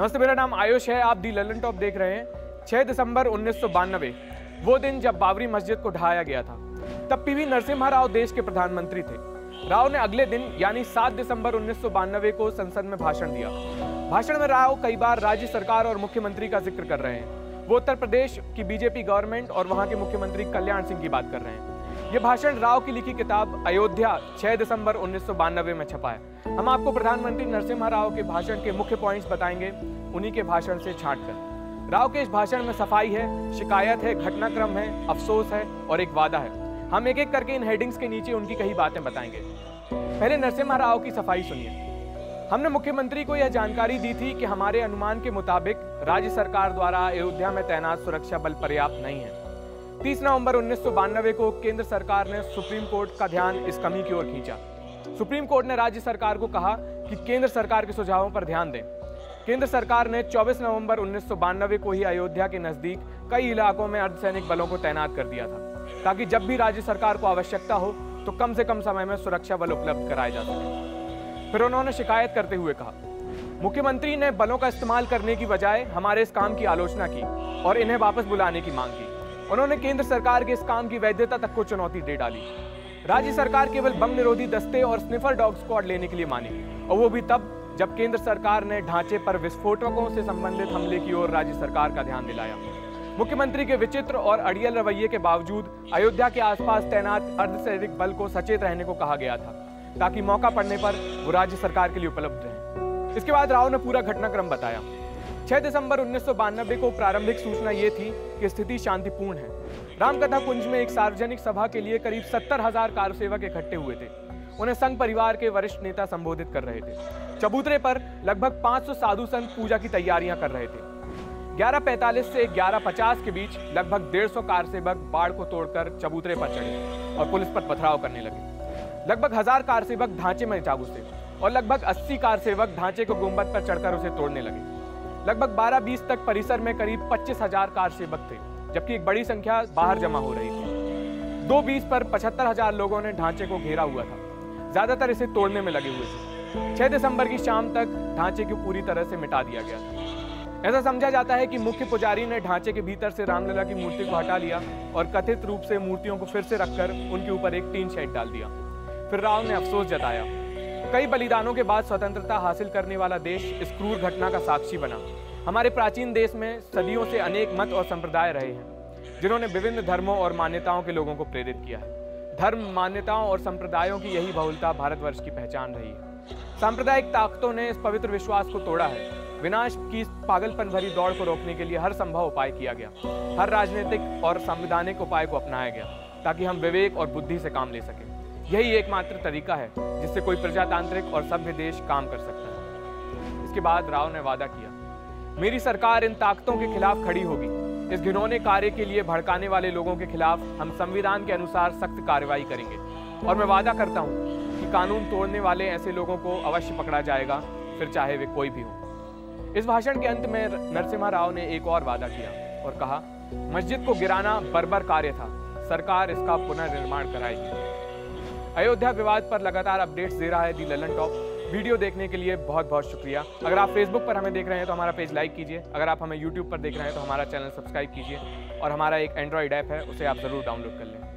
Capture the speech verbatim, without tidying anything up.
नमस्ते, मेरा नाम आयुष है। आप दी लल्लनटॉप देख रहे हैं। छह दिसंबर उन्नीस सौ बानवे, वो दिन जब बाबरी मस्जिद को ढहाया गया था। तब पीवी नरसिम्हा राव देश के प्रधानमंत्री थे। राव ने अगले दिन यानी सात दिसंबर उन्नीस सौ बानवे को संसद में भाषण दिया। भाषण में राव कई बार राज्य सरकार और मुख्यमंत्री का जिक्र कर रहे हैं। वो उत्तर प्रदेश की बीजेपी गवर्नमेंट और वहां के मुख्यमंत्री कल्याण सिंह की बात कर रहे हैं। ये भाषण राव की लिखी किताब अयोध्या छह दिसंबर उन्नीस सौ बानवे में छपा है। हम आपको प्रधानमंत्री नरसिम्हा राव के भाषण के मुख्य पॉइंट्स बताएंगे, उन्हीं के भाषण से छांटकर। राव के इस भाषण में सफाई है, शिकायत है, घटनाक्रम है, अफसोस है और एक वादा है। हम एक एक करके इन हेडिंग्स के नीचे उनकी कई बातें बताएंगे। पहले नरसिम्हा राव की सफाई सुनिए। हमने मुख्यमंत्री को यह जानकारी दी थी कि हमारे अनुमान के मुताबिक राज्य सरकार द्वारा अयोध्या में तैनात सुरक्षा बल पर्याप्त नहीं है। तीस नवंबर उन्नीस सौ बानवे को केंद्र सरकार ने सुप्रीम कोर्ट का ध्यान इस कमी की ओर खींचा। सुप्रीम कोर्ट ने राज्य सरकार को कहा कि केंद्र सरकार के सुझावों पर ध्यान दें। केंद्र सरकार ने चौबीस नवंबर उन्नीस सौ बानवे को ही अयोध्या के नजदीक कई इलाकों में अर्धसैनिक बलों को तैनात कर दिया था, ताकि जब भी राज्य सरकार को आवश्यकता हो तो कम से कम समय में सुरक्षा बल उपलब्ध कराए जा सके। फिर उन्होंने शिकायत करते हुए कहा, मुख्यमंत्री ने बलों का इस्तेमाल करने की बजाय हमारे इस काम की आलोचना की और इन्हें वापस बुलाने की मांग की। उन्होंने केंद्र सरकार के इस काम की वैधता तक को चुनौती दे डाली। राज्य सरकार केवल बम निरोधी दस्ते और स्निफर डॉग स्क्वाड लेने के लिए मानी, और वो भी तब जब केंद्र सरकार ने ढांचे पर विस्फोटकों से संबंधित हमले की ओर राज्य सरकार का ध्यान दिलाया। मुख्यमंत्री के विचित्र और अड़ियल रवैये के बावजूद अयोध्या के आसपास तैनात अर्धसैनिक बल को सचेत रहने को कहा गया था, ताकि मौका पड़ने पर वो राज्य सरकार के लिए उपलब्ध रहे। इसके बाद राव ने पूरा घटनाक्रम बताया। छह दिसंबर उन्नीस सौ बानवे को प्रारंभिक सूचना ये थी कि स्थिति शांतिपूर्ण है। रामकथा कुंज में एक सार्वजनिक सभा के लिए करीब सत्तर हजार कारसेवक इकट्ठे हुए थे। उन्हें संघ परिवार के वरिष्ठ नेता संबोधित कर रहे थे। चबूतरे पर लगभग पाँच सौ साधु संत पूजा की तैयारियां कर रहे थे। ग्यारह पैंतालीस से ग्यारह पचास के बीच लगभग डेढ़ सौ कारसेवक बाढ़ को तोड़कर चबूतरे पर चढ़े और पुलिस पर पथराव करने लगे। लगभग हजार कारसेवक ढांचे में जा घुसे और लगभग अस्सी कारसेवक ढांचे को गुंबद पर चढ़कर उसे तोड़ने लगे। लगभग बारह बीस तक परिसर में करीब पच्चीस हजार कारसेवक थे, जबकि एक बड़ी संख्या बाहर जमा हो रही थी। दो बीस पर पचहत्तर हजार लोगों ने ढांचे को घेरा हुआ था, ज्यादातर इसे तोड़ने में लगे हुए थे। छह दिसंबर की शाम तक ढांचे को पूरी तरह से मिटा दिया गया था। ऐसा समझा जाता है कि मुख्य पुजारी ने ढांचे के भीतर से रामलला की मूर्ति को हटा लिया और कथित रूप से मूर्तियों को फिर से रखकर उनके ऊपर एक टीन शेड डाल दिया। फिर राव ने अफसोस जताया, कई बलिदानों के बाद स्वतंत्रता हासिल करने वाला देश इस क्रूर घटना का साक्षी बना। हमारे प्राचीन देश में सदियों से अनेक मत और संप्रदाय रहे हैं, जिन्होंने विभिन्न धर्मों और मान्यताओं के लोगों को प्रेरित किया है। धर्म, मान्यताओं और संप्रदायों की यही बहुलता भारतवर्ष की पहचान रही है। सांप्रदायिक ताकतों ने इस पवित्र विश्वास को तोड़ा है। विनाश की पागलपन भरी दौड़ को रोकने के लिए हर संभव उपाय किया गया। हर राजनीतिक और संवैधानिक उपाय को अपनाया गया, ताकि हम विवेक और बुद्धि से काम ले सकें। यही एकमात्र तरीका है जिससे कोई प्रजातांत्रिक और सभ्य देश काम कर सकता है। इसके बाद राव ने वादा किया, मेरी सरकार इन ताकतों के खिलाफ खड़ी होगी। इस घिनौने कार्य के लिए भड़काने वाले लोगों के खिलाफ हम संविधान के अनुसार सख्त कार्रवाई करेंगे, और मैं वादा करता हूं कि कानून तोड़ने वाले ऐसे लोगों को अवश्य पकड़ा जाएगा, फिर चाहे वे कोई भी हो। इस भाषण के अंत में नरसिम्हा राव ने एक और वादा किया और कहा, मस्जिद को गिराना बर्बर कार्य था, सरकार इसका पुनर्निर्माण कराएगी। अयोध्या विवाद पर लगातार अपडेट्स दे रहा है दी लल्लनटॉप। वीडियो देखने के लिए बहुत बहुत शुक्रिया। अगर आप फेसबुक पर हमें देख रहे हैं तो हमारा पेज लाइक कीजिए। अगर आप हमें यूट्यूब पर देख रहे हैं तो हमारा चैनल सब्सक्राइब कीजिए, और हमारा एक एंड्रॉइड ऐप है, उसे आप ज़रूर डाउनलोड कर लें।